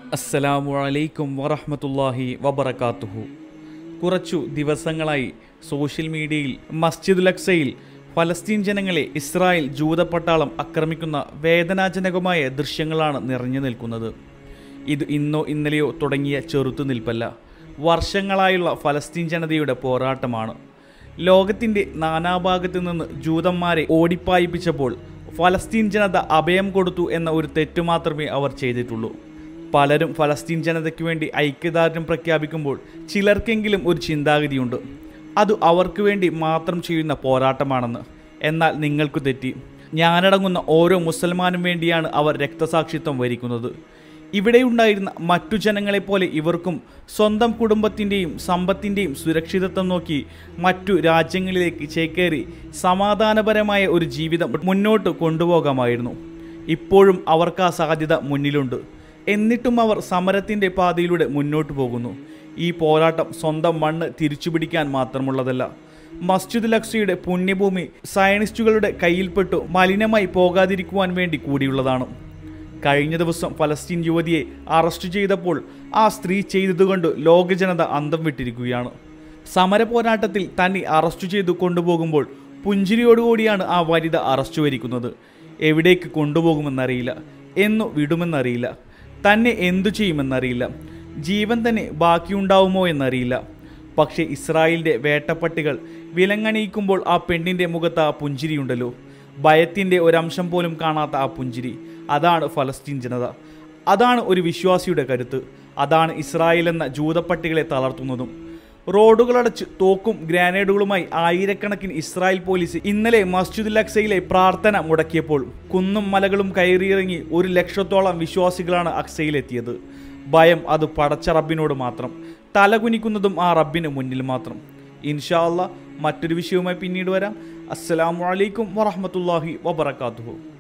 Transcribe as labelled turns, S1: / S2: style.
S1: അസ്സലാമു അലൈക്കും വറഹ്മത്തുള്ളാഹി വബറകാതുഹു. കുറച്ചു ദിവസങ്ങളായി സോഷ്യൽ മീഡിയയിൽ മസ്ജിദുൽ അക്സയിൽ ഫലസ്തീൻ ജനങ്ങളെ ഇസ്രായേൽ ജൂതപ്പട്ടാളം ആക്രമിക്കുന്ന വേദനാജനകമായ ദൃശ്യങ്ങളാണ് നിറഞ്ഞു നിൽക്കുന്നത്. ഇത് ഇന്നോ ഇന്നലെയോ തുടങ്ങിയ ചെറുത്തുനിൽപ്പല്ല, വർഷങ്ങളായുള്ള ഫലസ്തീൻ ജനതയുടെ പോരാട്ടമാണ്. ലോകത്തിൻ്റെ നാനാഭാഗത്തു നിന്ന് ജൂതന്മാരെ ഓടിപ്പായിപ്പിച്ചപ്പോൾ ഫലസ്തീൻ ജനത അഭയം കൊടുത്തു എന്ന ഒരു തെറ്റു മാത്രമേ അവർ ചെയ്തിട്ടുള്ളൂ. പലരും ഫലസ്തീൻ ജനതയ്ക്ക് വേണ്ടി ഐക്യദാർഢ്യം പ്രഖ്യാപിക്കുമ്പോൾ ചിലർക്കെങ്കിലും ഒരു ചിന്താഗതിയുണ്ട്, അത് അവർക്ക് വേണ്ടി മാത്രം ചെയ്യുന്ന പോരാട്ടമാണെന്ന്. എന്നാൽ നിങ്ങൾക്ക് തെറ്റി. ഞാനടങ്ങുന്ന ഓരോ മുസൽമാനും വേണ്ടിയാണ് അവർ രക്തസാക്ഷിത്വം വരിക്കുന്നത്. ഇവിടെയുണ്ടായിരുന്ന മറ്റു ജനങ്ങളെപ്പോലെ ഇവർക്കും സ്വന്തം കുടുംബത്തിൻ്റെയും സമ്പത്തിൻ്റെയും സുരക്ഷിതത്വം നോക്കി മറ്റു രാജ്യങ്ങളിലേക്ക് ചേക്കേറി സമാധാനപരമായ ഒരു ജീവിതം മുന്നോട്ട് കൊണ്ടുപോകാമായിരുന്നു. ഇപ്പോഴും അവർക്ക് ആ സാധ്യത മുന്നിലുണ്ട്. എന്നിട്ടും അവർ സമരത്തിൻ്റെ പാതയിലൂടെ മുന്നോട്ട് പോകുന്നു. ഈ പോരാട്ടം സ്വന്തം മണ്ണ് തിരിച്ചുപിടിക്കാൻ മാത്രമുള്ളതല്ല, മസ്ജിദുൽ അക്സയുടെ പുണ്യഭൂമി സയനിസ്റ്റുകളുടെ കയ്യിൽപ്പെട്ടു മലിനമായി പോകാതിരിക്കുവാൻ വേണ്ടി കൂടിയുള്ളതാണ്. കഴിഞ്ഞ ദിവസം ഫലസ്തീൻ യുവതിയെ അറസ്റ്റ് ചെയ്തപ്പോൾ ആ സ്ത്രീ ചെയ്തതുകൊണ്ട് ലോക ജനത അന്തം വിട്ടിരിക്കുകയാണ്. സമര പോരാട്ടത്തിൽ തന്നെ അറസ്റ്റ് ചെയ്തു കൊണ്ടുപോകുമ്പോൾ പുഞ്ചിരിയോടുകൂടിയാണ് ആ വനിത അറസ്റ്റ് വരിക്കുന്നത്. എവിടേക്ക് കൊണ്ടുപോകുമെന്നറിയില്ല, എന്നു വിടുമെന്നറിയില്ല, തന്നെ എന്തു ചെയ്യുമെന്നറിയില്ല, ജീവൻ തന്നെ ബാക്കിയുണ്ടാവുമോ എന്നറിയില്ല. പക്ഷേ ഇസ്രായേലിൻ്റെ വേട്ടപ്പട്ടികൾ വിലങ്ങണിയിക്കുമ്പോൾ ആ പെണ്ണിൻ്റെ മുഖത്ത് ആ പുഞ്ചിരിയുണ്ടല്ലോ, ഭയത്തിൻ്റെ ഒരംശം പോലും കാണാത്ത ആ പുഞ്ചിരി. അതാണ് ഫലസ്തീൻ ജനത, അതാണ് ഒരു വിശ്വാസിയുടെ കരുത്ത്, അതാണ് ഇസ്രായേൽ എന്ന ജൂതപ്പട്ടികളെ തളർത്തുന്നതും. റോഡുകളടച്ച് തോക്കും ഗ്രാനേഡുകളുമായി ആയിരക്കണക്കിന് ഇസ്രായേൽ പോലീസ് ഇന്നലെ മസ്ജിദുൽ അക്സയിലെ പ്രാർത്ഥന മുടക്കിയപ്പോൾ കുന്നും മലകളും കയറിയിറങ്ങി 1 ലക്ഷത്തോളം വിശ്വാസികളാണ് അക്സയിലെത്തിയത്. ഭയം അത് പടച്ച റബ്ബിനോട് മാത്രം, തലകുനിക്കുന്നതും ആ റബ്ബിന് മുന്നിൽ മാത്രം. ഇൻഷാ അല്ലാഹ് മറ്റൊരു വിഷയവുമായി പിന്നീട് വരാം. അസ്സലാമു അലൈക്കും വറഹ്മത്തുള്ളാഹി വബറകാതുഹു.